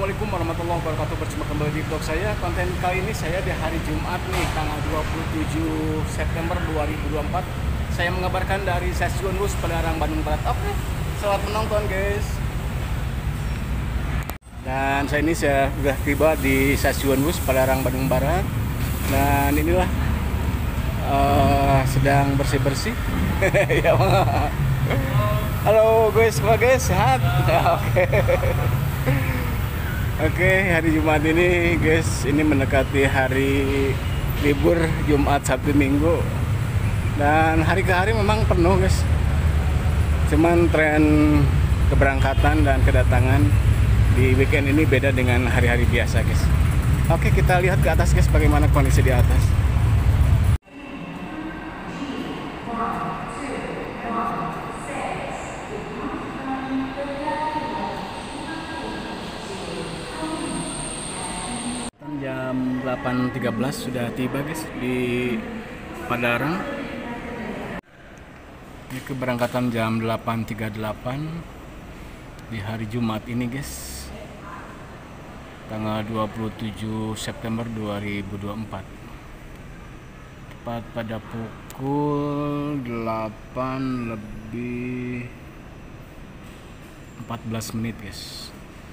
Assalamualaikum warahmatullahi wabarakatuh. Berjumpa kembali di vlog saya. Konten kali ini saya di hari Jumat nih, tanggal 27 September 2024. Saya mengabarkan dari stasiun Wus Padalarang Bandung Barat. Oke, selamat menonton guys. Dan saya sudah tiba di stasiun Wus Padalarang Bandung Barat. Dan inilah sedang bersih-bersih. Ya, halo guys, semua guys sehat? Ya, oke. Oke, hari Jumat ini guys, ini mendekati hari libur Jumat, Sabtu, Minggu. Dan hari ke hari memang penuh guys. Cuman tren keberangkatan dan kedatangan di weekend ini beda dengan hari-hari biasa guys. Oke, kita lihat ke atas guys, bagaimana kondisi di atas. Jam 8.13 sudah tiba guys di Padalarang. Ini keberangkatan jam 8.38 di hari Jumat ini guys, tanggal 27 September 2024, tepat pada pukul 8:14 guys.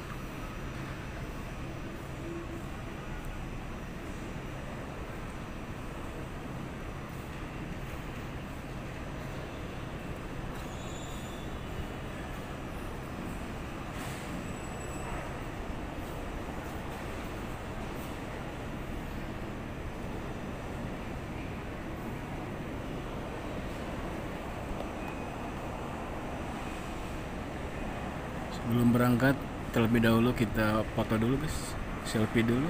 Sebelum berangkat, terlebih dahulu kita foto dulu guys, selfie dulu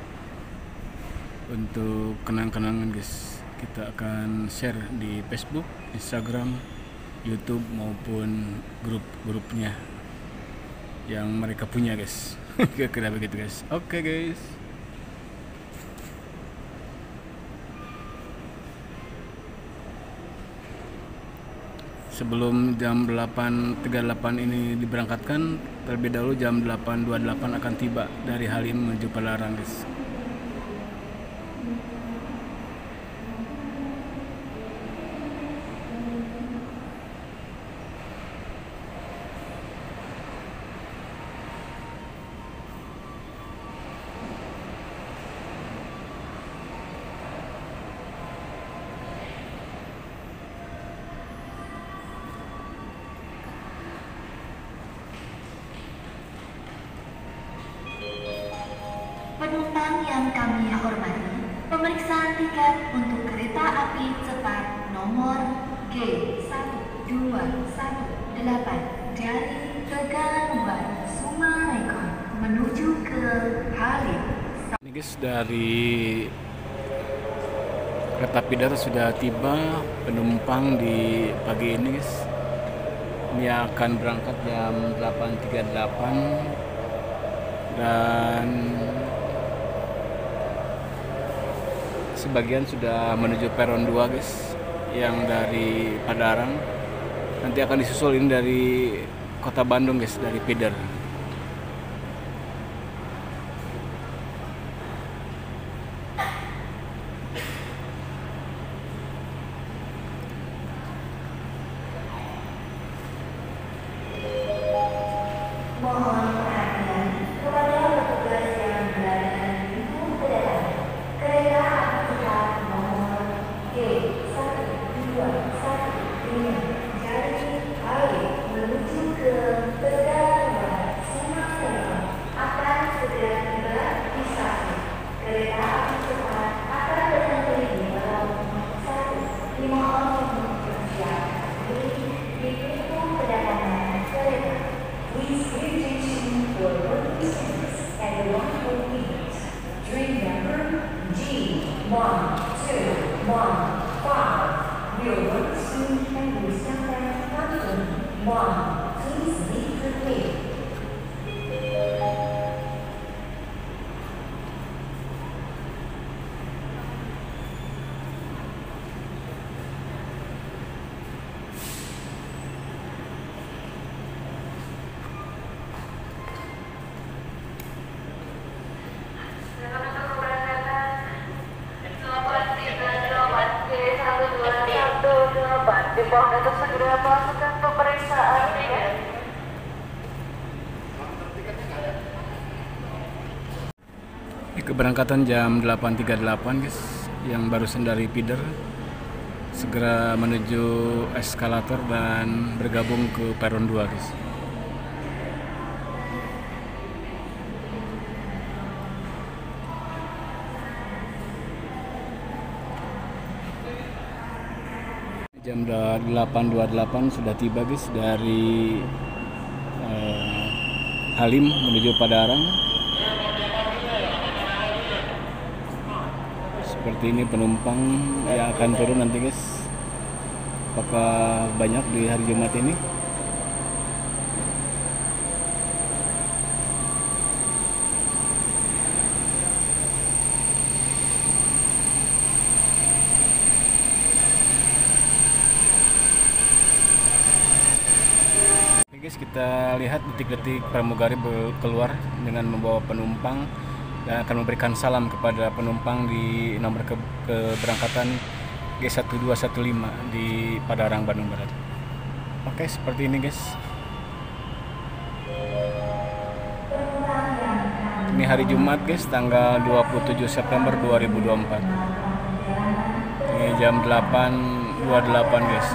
untuk kenang-kenangan guys. Kita akan share di Facebook, Instagram, YouTube maupun grup-grupnya yang mereka punya guys. Kira-kira begitu guys. Oke guys. Sebelum jam 8.38 ini diberangkatkan, terlebih dahulu jam 8.28 akan tiba dari Halim menuju Padalarang guys. Penumpang yang kami hormati, pemeriksaan tiket untuk kereta api cepat nomor G1218 dari Tegaluar, Summarecon menuju ke Halim. Ini guys, dari kereta api darat sudah tiba penumpang di pagi ini guys. Ini akan berangkat jam 8.38 dan sebagian sudah menuju peron 2 guys, yang dari Padalarang. Nanti akan disusul ini dari kota Bandung guys, dari feeder. Mohon perhatian kepada petugas yang berada di pintu kedatangan kereta api cepat nomor G1215 dari Halim menuju ke Tegaluar, Summarecon akan segera tiba di stasiun. Kereta api cepat akan berhenti di bawah 1. Dimohon untuk mempersiapkan diri di pintu kedatangan kereta. Please pay attention for local service at the 148. Train number G1215 will run soon and will stop at platform 1. Please be prepared. Mohon untuk segera melakukan pemeriksaan tiket. Keberangkatan jam 8.38 guys, yang barusan dari feeder segera menuju eskalator dan bergabung ke peron 2 guys. Jam 8.28 sudah tiba guys dari Halim menuju Padalarang. Seperti ini penumpang yang akan turun nanti guys. Apakah banyak di hari Jumat ini? Oke guys, kita lihat detik-detik pramugari keluar dengan membawa penumpang dan akan memberikan salam kepada penumpang di nomor keberangkatan G1215 di Padalarang, Bandung Barat. Oke, seperti ini guys. Ini hari Jumat guys, tanggal 27 September 2024. Ini jam 8.28 guys.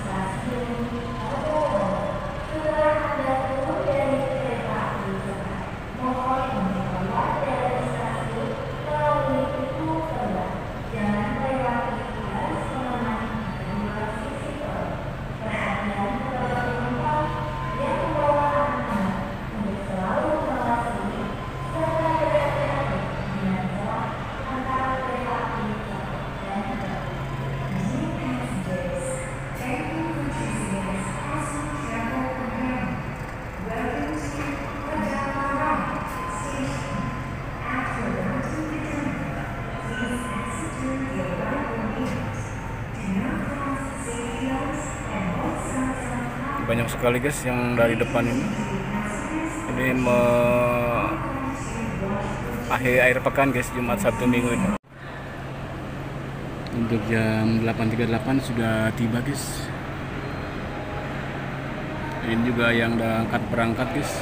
Banyak sekali guys yang dari depan ini akhir pekan guys, Jumat, Sabtu, Minggu ini. Untuk jam 8.38 sudah tiba guys. Ini juga yang udah angkat berangkat guys.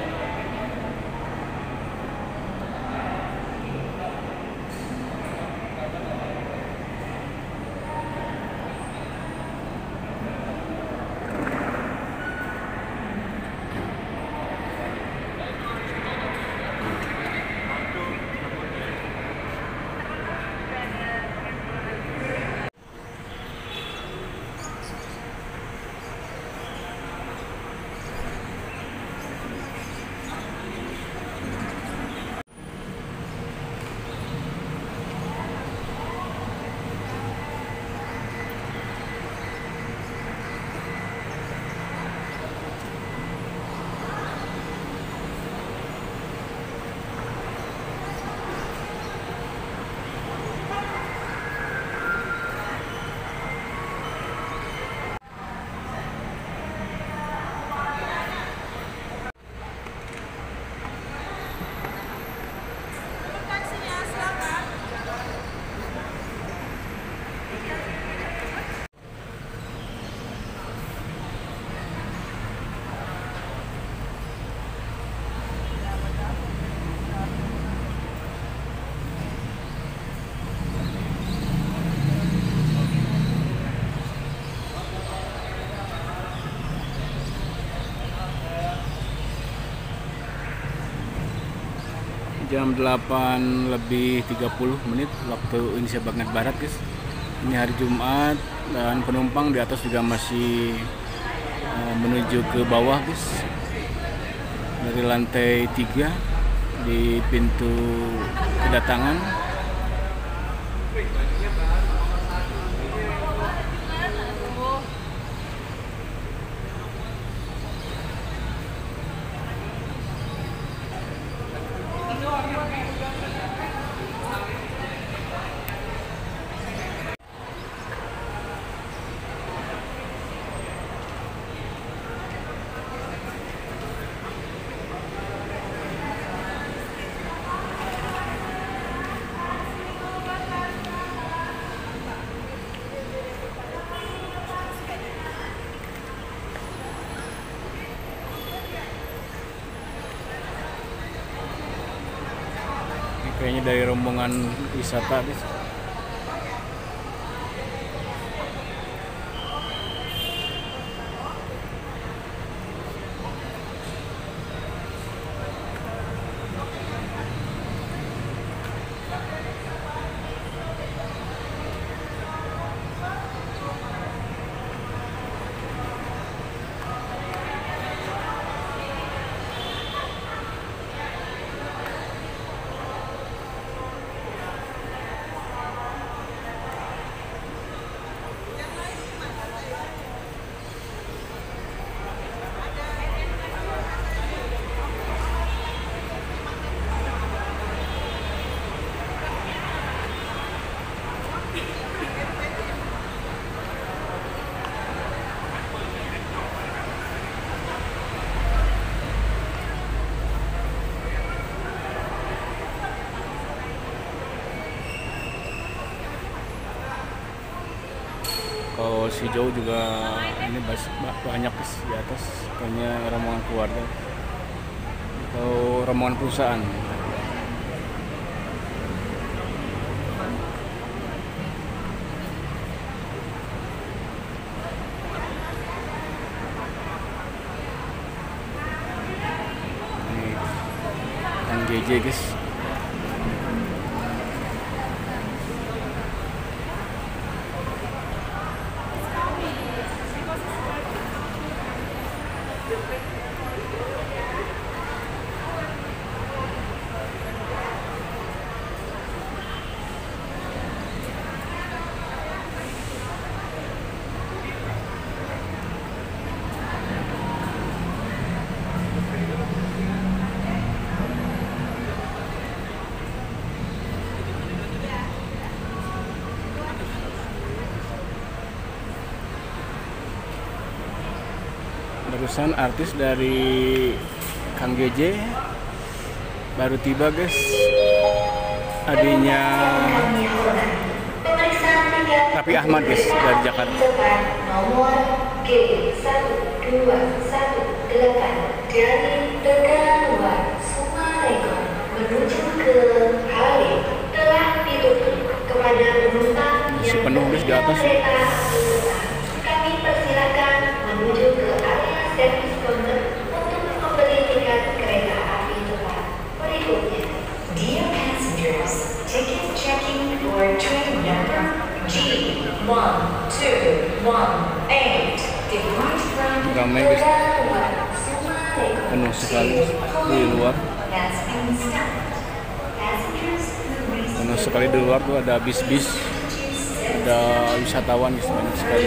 Jam 8:30 waktu Indonesia bagian Barat guys. Ini hari Jumat dan penumpang di atas juga masih menuju ke bawah guys. Dari lantai 3 di pintu kedatangan. Kayaknya dari rombongan wisata guys. Kalau si jauh juga ini banyak guys di atas, kayaknya rombongan keluarga atau rombongan perusahaan. Ini Kang JJ guys. Barusan artis dari Kang JJ baru tiba guys, adiknya Raffi Ahmad guys dari Jakarta. Nomor G1218 dari Tegaluar, Sumarekon menuju ke Halim telah ditutup kepada penumpang Masih penuh guys di atas. kereta api. Kami persilakan menuju ke area servis counter untuk membeli tiket kereta api cepat berikutnya. Dear passengers, ticket checking for train number G1218 depart from Ramai guys, Tegaluar, Sumarekon. penuh sekali di luar. Has been stopped. Passengers who receive Penuh sekali di luar tuh, ada bis-bis, ada wisatawan guys, banyak sekali.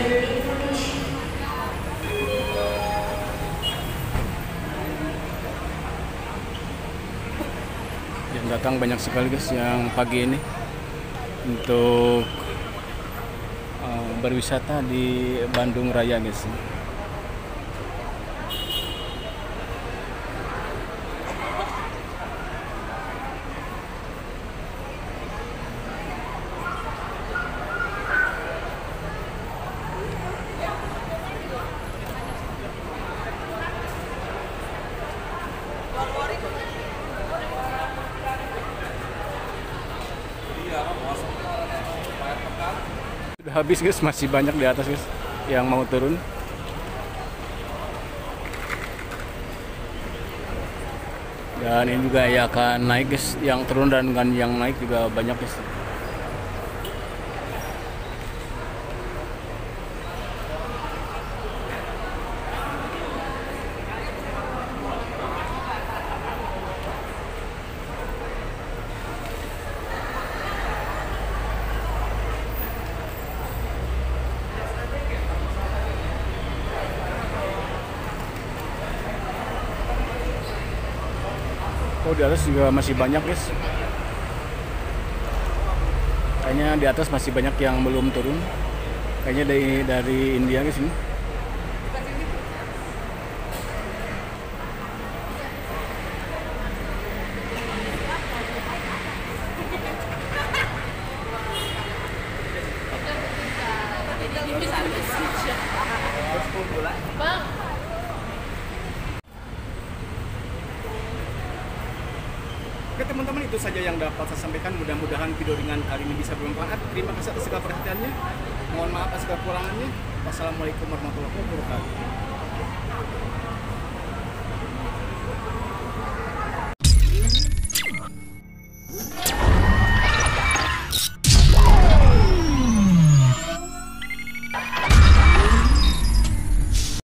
Yang datang banyak sekali guys yang pagi ini untuk berwisata di Bandung Raya guys. Sudah habis guys, masih banyak di atas guys yang mau turun. Dan ini juga ya akan naik guys, yang turun dan yang naik juga banyak guys. Oh, di atas juga masih banyak guys. Kayaknya di atas masih banyak yang belum turun. Kayaknya dari India guys ini. Oke teman-teman, itu saja yang dapat saya sampaikan. Mudah-mudahan video ringan kali ini bisa bermanfaat. Terima kasih atas segala perhatiannya. Mohon maaf atas segala kekurangannya. Wassalamualaikum warahmatullahi wabarakatuh.